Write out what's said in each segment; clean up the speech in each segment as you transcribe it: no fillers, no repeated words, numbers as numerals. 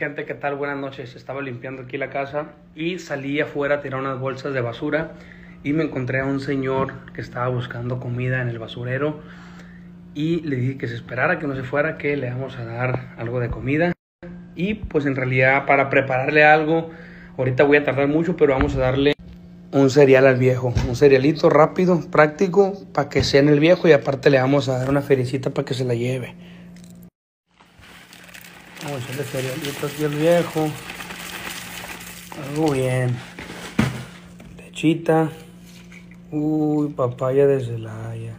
gente, ¿qué tal? Buenas noches. Estaba limpiando aquí la casa y salí afuera a tirar unas bolsas de basura y me encontré a un señor que estaba buscando comida en el basurero y le dije que se esperara, que no se fuera, que le vamos a dar algo de comida. Y pues en realidad para prepararle algo, ahorita voy a tardar mucho, pero vamos a darle un cereal al viejo, un cerealito rápido, práctico, para que sea en el viejo, y aparte le vamos a dar una feriecita para que se la lleve. Vamos a echarle cerealito aquí al viejo. Algo bien. Lechita. Uy, papaya de Celaya.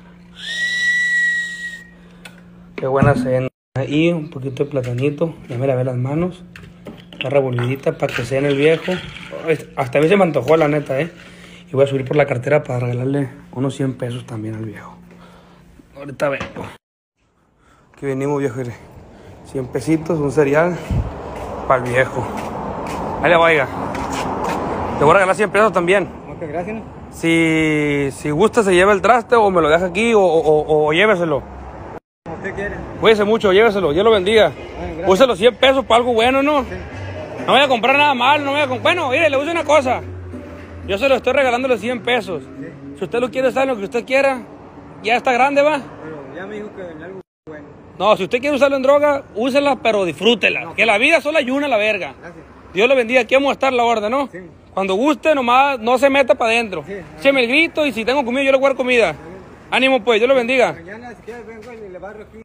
Qué buena cena. Y un poquito de platanito. Ya me lavé las manos. Una revolvidita para que sea en el viejo. Hasta a mí se me antojó, la neta, Y voy a subir por la cartera para regalarle unos 100 pesos también al viejo. Ahorita vengo. Aquí venimos, viejo. 100 pesitos, un cereal para el viejo. Ahí le vaya. Te voy a regalar 100 pesos también. Ok, gracias. Si gusta, se lleva el traste o me lo deja aquí o lléveselo. Como usted quiere. Cuídese mucho, lléveselo. Dios lo bendiga. Use los 100 pesos para algo bueno, ¿no? Sí. No voy a comprar nada mal, no voy a Bueno, mire, le uso una cosa. Yo se lo estoy regalando los 100 pesos. Sí. Si usted lo quiere usar en lo que usted quiera, ya está grande, ¿va? Pero ya me dijo que en algo bueno. No, si usted quiere usarlo en droga, úsela, pero disfrútela. No, que la vida solo hay una, la verga. Gracias. Dios lo bendiga. Aquí vamos a estar la orden, ¿no? Sí. Cuando guste, nomás no se meta para adentro. Sí, écheme el grito y si tengo comida, yo le guardo comida. Ánimo, pues, Dios lo bendiga. Mañana, si quieres, vengo y le barro aquí.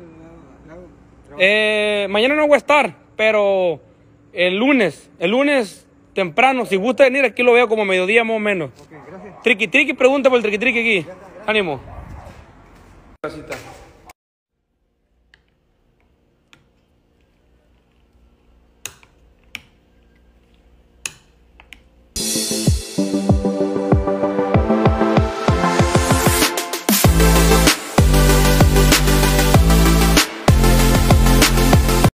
Mañana no voy a estar, pero el lunes temprano, si gusta venir, aquí lo veo como mediodía más o menos. Ok, gracias. Triqui, pregunta por el triqui aquí. Gracias. Ánimo. Gracias.